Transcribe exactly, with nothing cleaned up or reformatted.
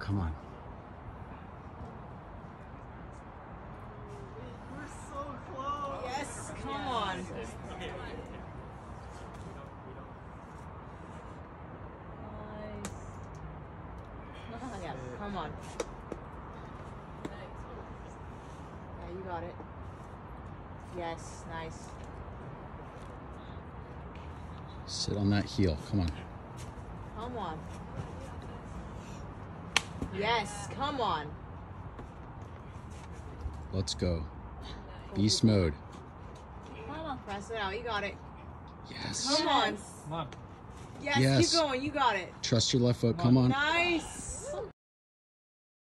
come on. We're so close. Yes, come on. Nice. Yeah, come on. Yeah, you got it. Yes, nice. Sit on that heel. Come on. Come on. Yes, come on. Let's go. Beast mode. Come on. Press it out. You got it. Yes. Come on. Come on. Yes, Yes. keep going. You got it. Trust your left foot. Come on. Nice.